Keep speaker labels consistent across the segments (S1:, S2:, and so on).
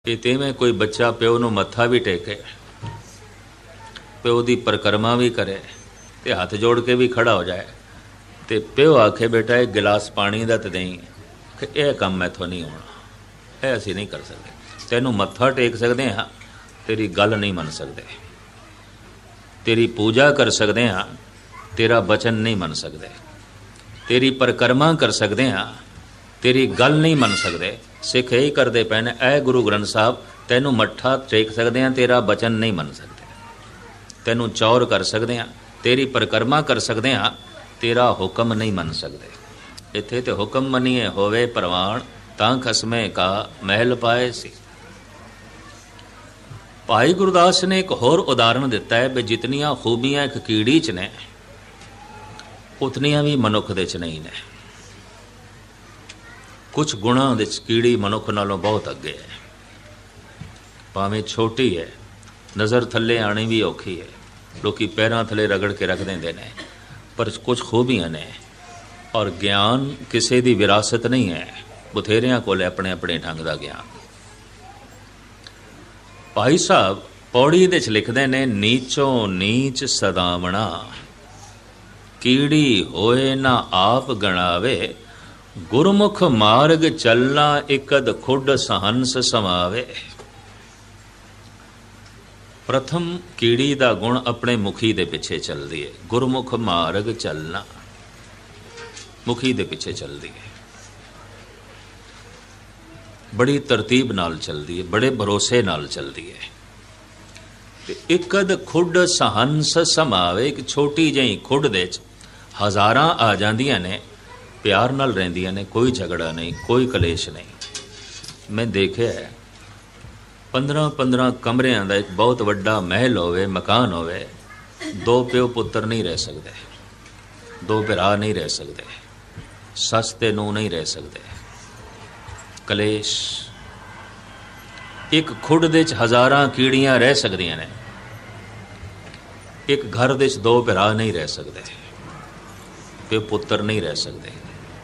S1: कि तिवें कोई बच्चा प्यो नूं मत्था भी टेके, प्यो की परिक्रमा भी करे, तो हथ जोड़ के भी खड़ा हो जाए, तो प्यो आखे बेटा एक गिलास पानी का तो दें कि यह काम मैथों नहीं होना, यह असीं नहीं कर सकते। तैनूं मत्था टेक सकते हाँ, तेरी गल नहीं मन सकते, तेरी पूजा कर सकते हाँ, तेरा वचन नहीं मन सकते, तेरी परिक्रमा कर सकते हाँ, तेरी गल नहीं मन सकते। सिख यही करते पे ने, ऐ गुरु ग्रंथ साहब तैनूं मत्था टेक सकते हैं, तेरा वचन नहीं मन सकते, तैनूं चौर कर सकते हैं, तेरी परिक्रमा कर सकते हैं, तेरा हुक्म नहीं मन सकते। इत्थे तो हुक्म मनीए होवे परवान, तां खसमे का महल पाए सी। भाई गुरदास ने एक होर उदाहरण दिता है भी जितनियां खूबियां एक कीड़ी च ने, उतनियां भी मनुख दे च नहीं ने। कुछ गुणां दे कीड़ी मनुख नालों बहुत अगे है, भावें छोटी है, नज़र थले आनी भी औखी है, लोग पैरों थले रगड़ के रख देंदे ने, पर कुछ खूबियां ने। और ज्ञान किसी की विरासत नहीं है, बथेरियां कोल अपने अपने ढंग का ज्ञान। भाई साहब पौड़ी दे लिखते ने, नीचों नीच सदावना, कीड़ी होए ना आप गणावे, गुरमुख मार्ग चलना इकद खुड सहंस समावे। प्रथम कीड़ी का गुण अपने मुखी दे पिछे चलती है, गुरमुख मार्ग चलना, मुखी दे पिछे चलती है, बड़ी तरतीब नाल चलती है, बड़े भरोसे नाल चलती है। इकद खुड सहंस समावे, एक छोटी जी खुड दे हज़ारां आ जांदियां ने, प्यार नाल रहिंदियां ने, कोई झगड़ा नहीं, कोई कलेश नहीं। मैं देखिया है 15-15 कमरियां दा एक बहुत वड्डा महल होवे, मकान होवे, दो प्यो पुत्र नहीं रह सकते, दो भरा नहीं रह सकते, सस ते नूं नहीं रह सकते, कलेश। एक खुड दे हज़ारां कीड़ियां रह सकदियां ने, एक घर दे दो भरा नहीं रह सकते, प्यो पुत्र नहीं रह सकते।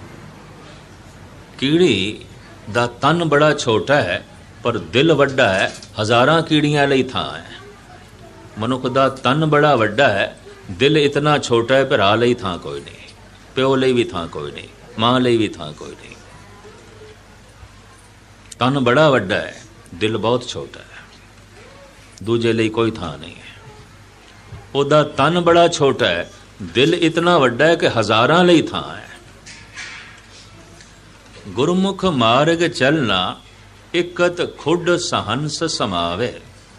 S1: कीड़ी दा तन बड़ा छोटा है पर दिल वड्डा है, हज़ारां कीड़ियां लई थां है। मनुख दा तन बड़ा वड्डा है, दिल इतना छोटा है, भरा लई थां कोई नहीं, प्यो लई भी थां कोई नहीं, मां लई भी थां कोई नहीं। तन बड़ा वड्डा है, दिल बहुत छोटा है, दूजे लई कोई थां नहीं है। ओदा तन बड़ा छोटा है, दिल इतना वड्डा है कि हज़ारां लई थां है। गुरमुख मार्ग चलना इकत खुड सहंस समावे,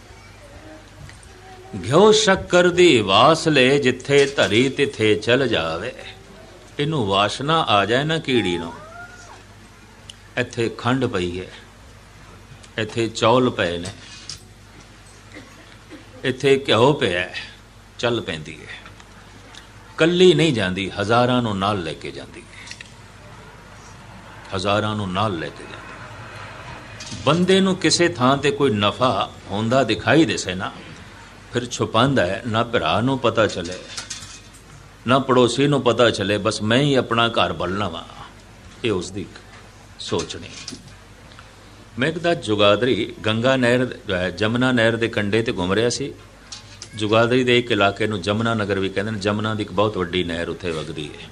S1: घ्यो शक्कर दी वास ले, जिथे धरी तिथे चल जावे। इनू वासना आ जाए ना कीड़ी नूं, इत्थे खंड पई है, इत्थे चौल पे ने, इत्थे घ्यो पिया है, चल पैंदी है। कल्ली नहीं जाती, हज़ारां नूं नाल लेके जाती है, हज़ारां नूं नाल लेके जाती। बंदे नूं किसे थां ते कोई नफ़ा होंदा दिखाई देसे ना, फिर छुपांदा है, ना भरा नूं पता चले, ना पड़ोसी नूं पता चले, बस मैं ही अपना घर बलना वा, ये उसकी सोचनी। मैं एक जुगादरी गंगा नहर जो है जमुना नहर के कंढे ते घूम रहा सी। जुगादरी के एक इलाके नूं जमुना नगर भी कहते हैं, जमुना की एक बहुत वड्डी नहर उत्थे वगदी है।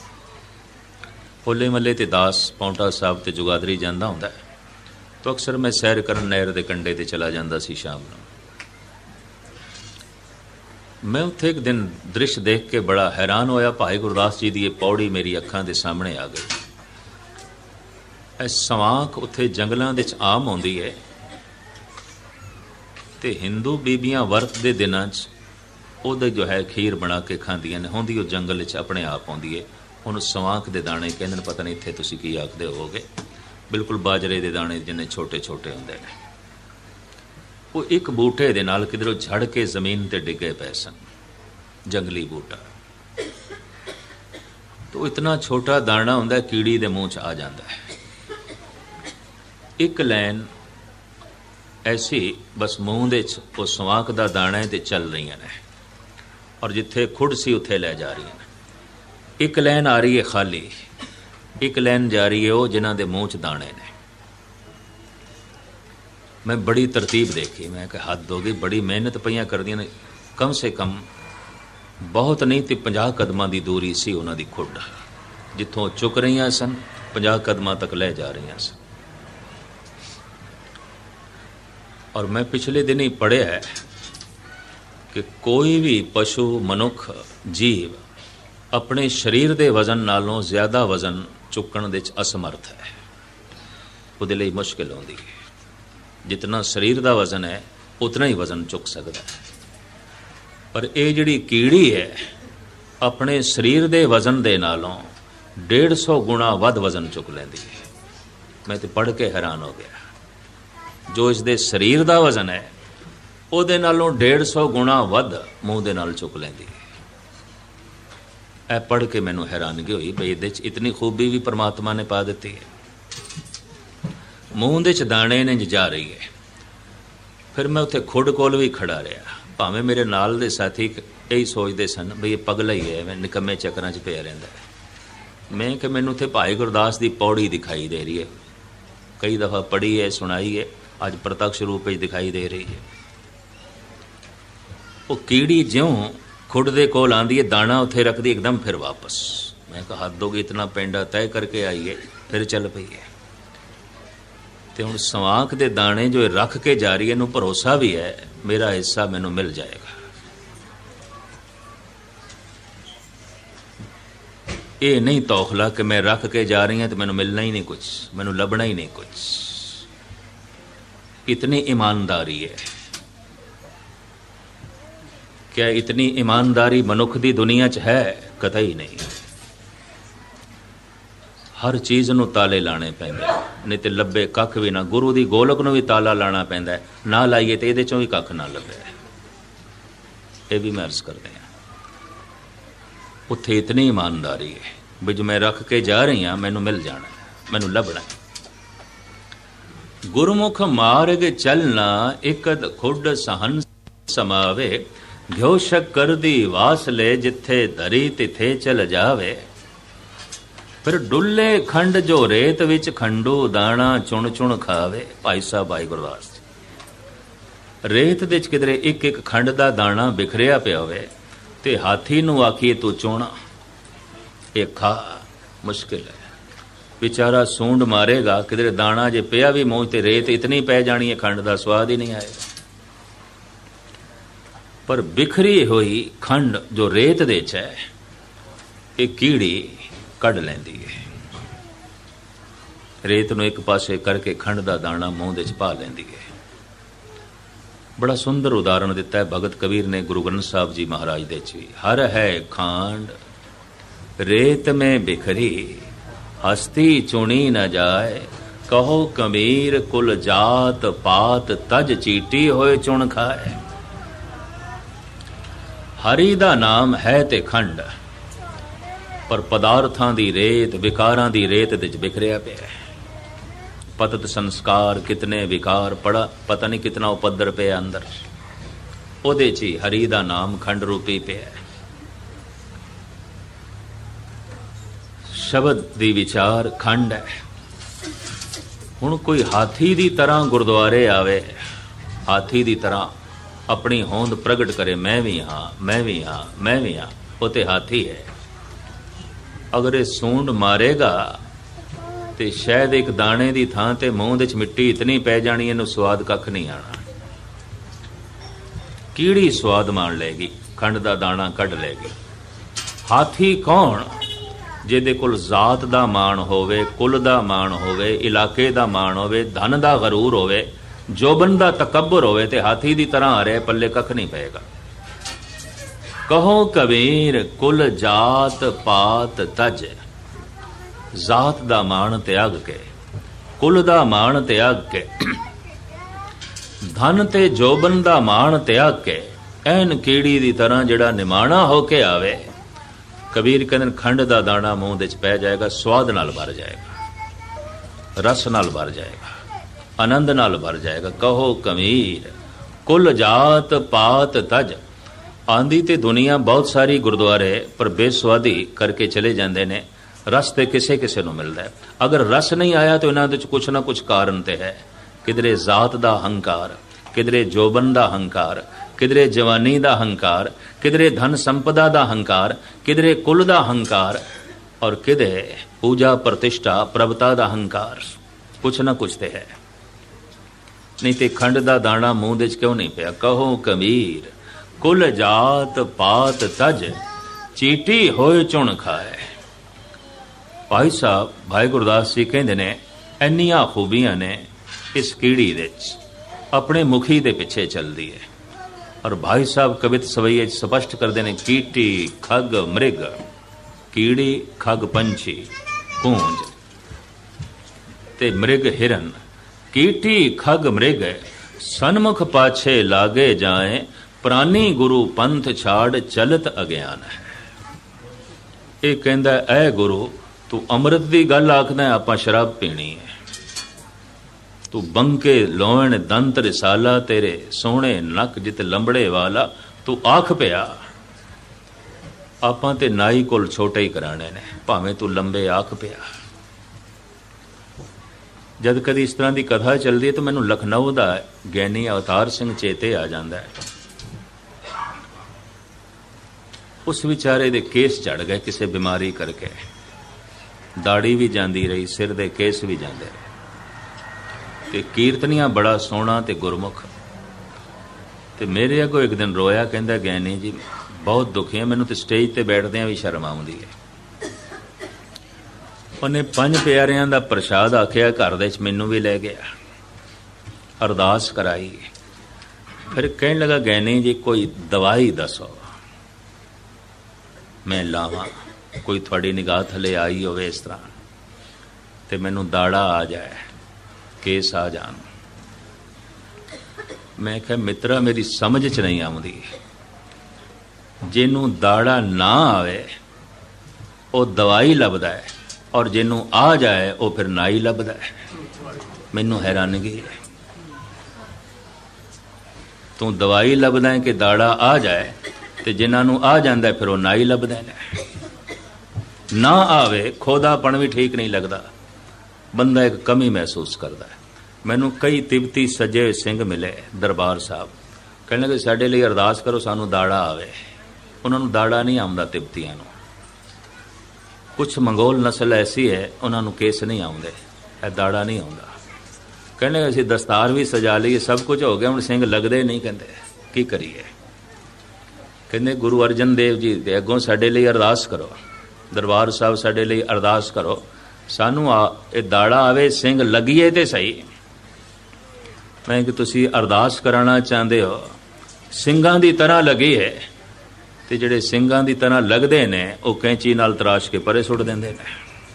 S1: होले मल्ले ते दास पौंटा साहब ते जुगादरी जांदा हुंदा है, तो अक्सर मैं सैर करन नहर के कंढे ते चला जांदा सी शाम नूं। मैं उत्थे एक दिन दृश्य देख के बड़ा हैरान होया। भाई गुरदास जी की ये पौड़ी मेरी अखां दे सामने आ गई। ਇਹ ਸਵਾਂਖ उत्थे जंगलों के आम आउंदी है, तो हिंदू बीबियां वर्त के दिनों ਉਹਦੇ जो है खीर बना के खांदियां ने, होंदी वो जंगल च अपने आप आउंदी है। उन्होंने सवांख के दाने कहते हैं, पता नहीं इत्थे तुसीं की आखदे होवोगे, बिल्कुल बाजरे के दाने जिन्ने छोटे छोटे होंदे ने। वो एक बूटे दे नाल किधरों झड़ के जमीन ते डिगे पे सन, जंगली बूटा। तो इतना छोटा दाना हुंदा, कीड़ी दे मूँह च आ जाता है। एक लैन ऐसी बस मूँह दे वो सवांख दा दाना है, ते चल रही ने, और जिथे खुड सी उत्थे लै जा रही हैं। एक लैन आ रही है खाली, एक लैन जा रही है वो जिन्हां दे मूँह च दाने ने। मैं बड़ी तरतीब देखी, मैं कि हद हो गई, बड़ी मेहनत पईयां करदियां ने। कम से कम बहुत नहीं तो 50 कदमां की दूरी सी उन्हां दी खुड, जिथों चुक रही सन 50 कदमां तक ले जा रही सन। और मैं पिछले दिन ही पढ़िया है कि कोई भी पशु मनुख जीव अपने शरीर के वजन नालों ज़्यादा वजन चुकण दे असमर्थ है, उहदे लई मुश्किल होंदी है। जितना शरीर का वजन है उतना ही वजन चुक सकता है, पर यह जिहड़ी कीड़ी है अपने शरीर के वजन के नालों 150 गुणा वध वजन चुक लैंदी है। मैं तो पढ़ के हैरान हो गया। जो इसके शरीर का वजन है उहदे नालों 150 गुणा वध मूँह दे नाल चुक लैंदी है। यह पढ़ के मैनू हैरानगी हुई बई इहदे च इतनी खूबी भी परमात्मा ने पा दी है। मूँह दे च दाने ने जा रही है। फिर मैं उत्थे खुड कोल भी खड़ा रहा, भावें मेरे नाल दे साथी यही सोचते सन बई ये पगला ही है, मैं निकम्मे चक्करां च पिया रहिंदा है। मैं कि मैनू उत्थे भाई गुरदास की पौड़ी दिखाई दे रही है, कई दफ़ा पढ़ी है सुनाई है, अज प्रत्यक्ष रूप में दिखाई दे रही है। वो कीड़ी ज्यों खुड दे कोल आंदी है, दाना उत्थे रखदी एकदम फिर वापस। मैं कहा हद हो गई, इतना पेंडा तय करके आई है फिर चल पई है। तो हुण सवांक दे दाने जो रख के जा रही है, इनू भरोसा भी है मेरा हिस्सा मैनू मिल जाएगा। ये नहीं तौखला कि मैं रख के जा रही हूँ तो मैनू मिलना ही नहीं कुछ, मैनू लभना ही नहीं कुछ। इतनी ईमानदारी है। क्या इतनी ईमानदारी मनुख की दुनिया च है? कतई नहीं। हर चीज़ नूं ताले लाने पैंदे, नहीं तो लभे कख भी ना। गुरु की गोलक नूं भी ताला लाना पैंदा है, ना लाइए तो ये चों भी कख ना लभे। ये भी मैं अर्ज करते हैं। उत्थे इतनी ईमानदारी है भी जो मैं रख के जा रही हाँ मैनू मिल जाना, मैनू लभना। गुरमुख मार्ग चलना इकद खुड सहन समावे, घ्यो शक्कर दी वास ले जिथे धरी तिथे चल जावे। फिर डुल्ले खंड जो रेत विच खंडू दाना चुन चुन खावे। भाई साहब भाई गुरदास रेत दे च किधरे एक एक खंड दा दाना बिखरिया पिया होवे ते हाथी नूं आखीए तू चुन ये खा, मुश्किल है। बेचारा सूंड मारेगा, किधरे दाना जे पिया भी मूँह ते रेत इतनी पै जानी है खंड दा स्वाद ही नहीं आएगा। पर बिखरी हुई खंड जो रेत दे च है ये कीड़ी कढ़ लैंदी है। रेत नूं एक पासे करके खंड दा दाना मूँह दे च पा लैंदी है। बड़ा सुंदर उदाहरण दिता है भगत कबीर ने गुरु ग्रंथ साहब जी महाराज दे च भी। हर है खांड रेत में बिखरी, हस्ती चुनी न जाए, कहो कबीर कुल जात पात तज चीटी होए चुन खाए। हरि दा नाम है ते खंड, पर पदार्थां दी रेत विकारां दी रेत दे च बिखरिया पिया। पतत संस्कार कितने विकार, पड़ा पता नहीं कितना उपद्र पिया अंदर, ओदे च ही हरि दा नाम खंड रूपी पिया। शब्द दी विचार खंड है। हुण कोई हाथी दी तरह गुरुद्वारे आवे, हाथी दी तरह अपनी होंद प्रगट करे, मैं भी हाँ मैं भी हाँ मैं भी हाँ, वो तो हाथी है। अगर ये सूंड मारेगा तो शायद एक दाने की थां ते मूँह दे मिट्टी इतनी पै जानी इनू स्वाद कख नहीं आना। कीड़ी स्वाद मान लेगी, खंड दा दाना कढ़ लेगी। हाथी कौन? जिहदे कोल जात दा मान होवे, कुल दा मान होवे, इलाके दा मान होवे, धन दा गरूर होवे, जोबन दा तकब्बर होवे, ते हाथी दी तरह आ रहे पल्ले कख नहीं पेगा। कहो कबीर कुल जात पात तज, जात दा मान त्याग के, कुल दा मान त्याग के, धन ते जोबन दा मान त्याग के, ऐन कीड़ी दी तरह जिहड़ा निमाणा होके आवे। कबीर कहते खंड दा दाना मूँह दे च पै जाएगा, स्वाद नाल भर जाएगा, रस नाल भर जाएगा, आनंद नाल भर जाएगा। कहो कबीर कुल जात पात तज। आंदी ते दुनिया बहुत सारी गुरुद्वारे पर बेस्वादी करके चले जाते ने, रस तो किसे किसे नूं मिलता है। अगर रस नहीं आया तो इन्हां दे च कुछ ना कुछ कारण तो है। किधरे जात दा हंकार, किधरे जोबन दा हंकार, किधरे जवानी दा हंकार, किधरे धन संपदा दा हंकार, किधरे कुल दा हंकार, और किधरे पूजा प्रतिष्ठा प्रभुता दा हंकार। कुछ ना कुछ ते है, नहीं ते खंड दा दाना मूंह दे क्यों नहीं पिया। कहो कबीर कुल जात पात तज, चीटी होए चुन खाए। भाई साहब भाई गुरदास जी कहते ने इन्नियां खूबियां ने इस कीड़ी दे अपने मुखी दे पिछे चलती है। और भाई साहब कवित सवैये स्पष्ट करते हैं, कीटी खग मृग, कीड़ी खग पंछी कूंज ते मृग हिरन। कीटी खग मृग सन्मुख पाछे लागे जाए, प्राणी गुरु पंथ छाड़ चलत अज्ञान है। ये कहंदा ऐ गुरु तू अमृत दी गल आखदा, आपां शराब पीनी है। तू बंके लोण दंत रिसाला, तेरे सोहणे नक जित लंबड़े वाला। तू आख पिया आपां ते नाई कोल छोटे ही कराने ने, भावें तू लंबे आख पिया। जद कदी इस तरह की कथा चलती है तो मैनू लखनऊ का ज्ञानी अवतार सिंह चेते आ जाता है। उस विचारे दे केस चढ़ गए किसी बीमारी करके, दाड़ी भी जाती रही, सिर दे केस भी जाते रहे, ते कीर्तनियां बड़ा सोहना ते गुरमुख। ते मेरे अगों एक दिन रोया, कहंदा ज्ञानी जी बहुत दुखी है, मैनू तो स्टेज ते बैठदियां भी शर्म आउंदी है। उन्हें 5 प्यारियां दा प्रसाद आखिया, घर दे मैनू भी लै गया, अरदास कराई। फिर कहने लगा ज्ञानी जी कोई दवाई दसो मैं लावां, कोई थोड़ी निगाह थले आई होवे इस तरह ते मैनू दाड़ा आ जाए, केस आ जान। मैं कहा मित्रा मेरी समझ च नहीं आउंदी, जिन्नू दाड़ा ना आवे वो दवाई लभदा है, और जिन्नू आ जाए वो फिर नाई लभदा है। मैनू हैरानगी है, तू दवाई लभदा है कि दाड़ा आ जाए, ते जिन्होंने आ जाता है फिर वो नाई लभदे ने। ना आवे खोदापन भी ठीक नहीं लगता, बंदा एक कमी महसूस करता है। मैनू कई तिब्ती सजे सिंह मिले दरबार साहब, कहने लगे साडे लिए अरदास करो सानू दाड़ा आवे। उन्होंने दाड़ा नहीं आउंदा तिब्तियां नूं। कुछ मंगोल नस्ल ऐसी है उन्होंने केस नहीं आउंदे, दाड़ा नहीं आउंदा। कहने लगे असीं दस्तार भी सजा ली, सब कुछ हो गया, हुण सिंह लगदे नहीं, कहंदे की करिए। कहंदे गुरु अर्जन देव जी दे अगों साडे लिए अरदास करो, दरबार साहब साडे लिए अरदास करो, सानू ये दाड़ा आवे, सिंह लगिए ते सही। मैं कि तुसी अरदास कराना चाहते हो, ਸਿੰਘਾਂ ਦੀ तरह लगी है, तो ਜਿਹੜੇ ਸਿੰਘਾਂ ਦੀ तरह लगते ने वो कैंची नाल तराश के परे सुट देंदे ने।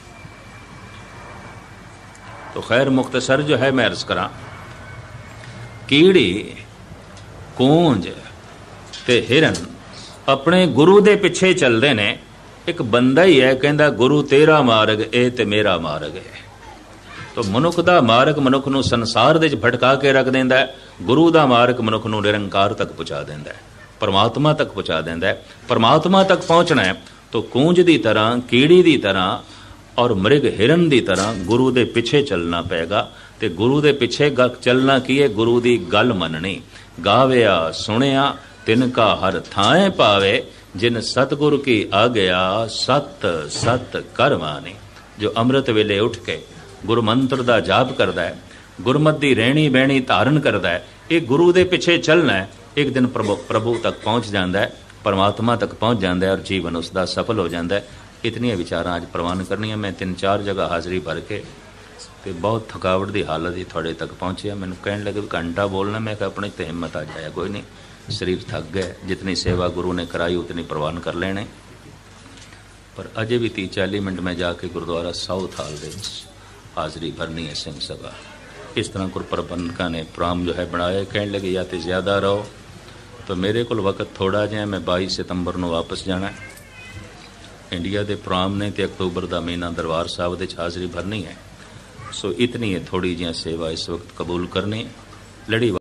S1: तो खैर मुख्तसर जो है मैं अर्ज करा, कीड़ी कूंज ते हिरन अपने गुरु दे पिछे चलते ने। एक बंदा ही है कहंदा गुरु तेरा मार्ग ए ते मेरा मार्ग है। तो मनुख दा मार्ग मनुख नूं संसार दे भटका के रख देंदा है, गुरु दा मार्ग मनुख नूं निरंकार तक पहुँचा देंदा है, परमात्मा तक पहुँचा देंदा है। परमात्मा तक पहुँचना है तो कूंज दी तरह, कीड़ी दी तरह और मृग हिरन दी तरह गुरु दे पिछे चलना पेगा। ते गुरु दे पिछे चलना की है, गुरु दी गल मननी। गाविया सुनिया तिनका हर थाए पावे, जिन सतगुरु की आ गया सत सत कर मानी। जो अमृत वेले उठ के गुरु मंत्र दा जाप करदा है, गुरमत दी रहनी बहनी धारण करदा है, ये गुरु दे पिछे चलना है, एक दिन प्रभु तक पहुँच जाता है, परमात्मा तक पहुँच जाता है और जीवन उसका सफल हो जाता है। इतनी विचारां अज प्रवान करनियां। मैं 3-4 जगह हाज़री भर के ते बहुत थकावट की हालत ही थोड़े तक पहुँचे। मैंने कहने लगे घंटा बोलना, मैं कहा अपने ते हिम्मत आ जाए, कोई नहीं, शरीर थक गए, जितनी सेवा गुरु ने कराई उतनी प्रवान कर लेने। पर अजे भी 30-40 मिनट में जाके गुरुद्वारा साउथ हाल दे हाज़री भरनी है सिंह सभा। इस तरह गुरु प्रबंधक ने प्रोग्राम जो है बनाया। कहने लगे या तो ज़्यादा रहो, तो मेरे को वक्त थोड़ा जिहा, मैं 22 सितंबर को वापस जाना है इंडिया के प्रोग्राम ने, तो अक्तूबर का महीना दरबार साहब दे हाज़री भरनी है। सो इतनी है थोड़ी जी सेवा इस वक्त कबूल करनी लड़ी।